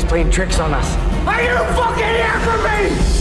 playing tricks on us. Are you fucking here for me?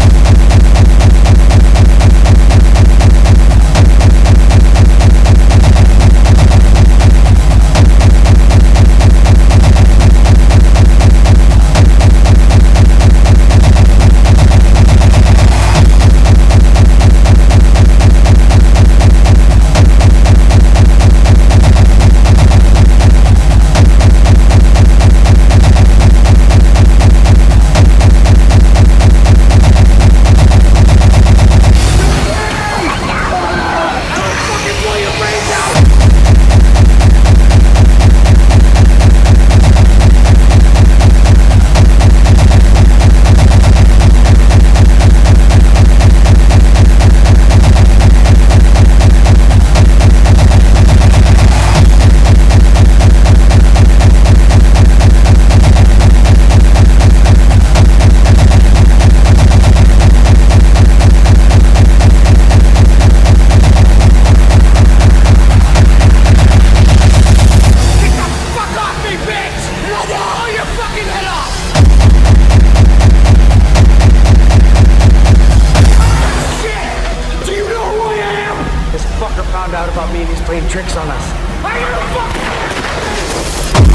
Found out about me and he's playing tricks on us. Are you fucking...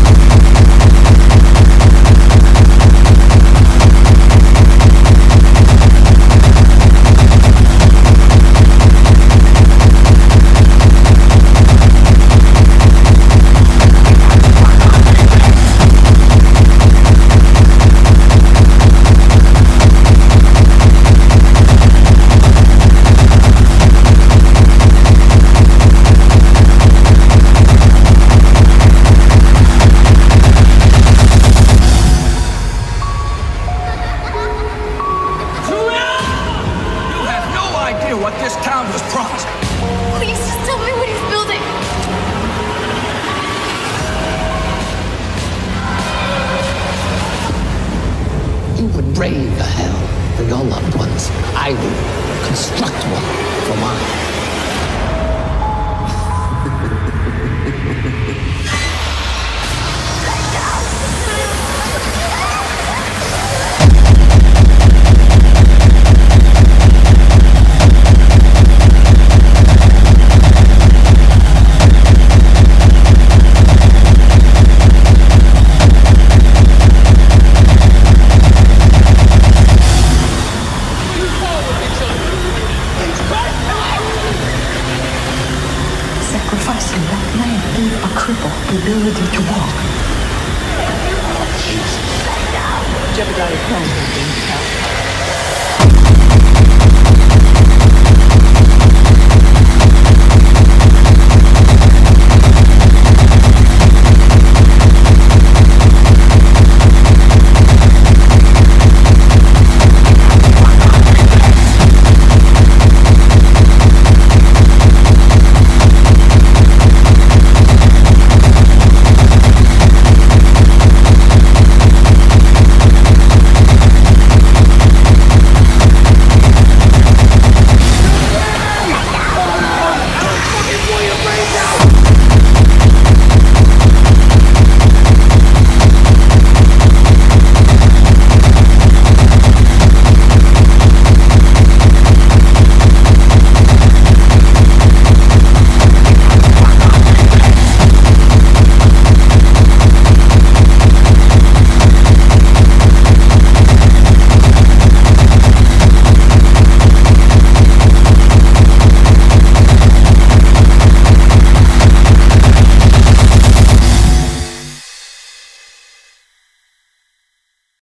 what this town was promised. Please just tell me what he's building. You would brave a hell for your loved ones. I would construct one for mine. Sacrificing that man gave a cripple the ability to walk. Jebediah Crown has been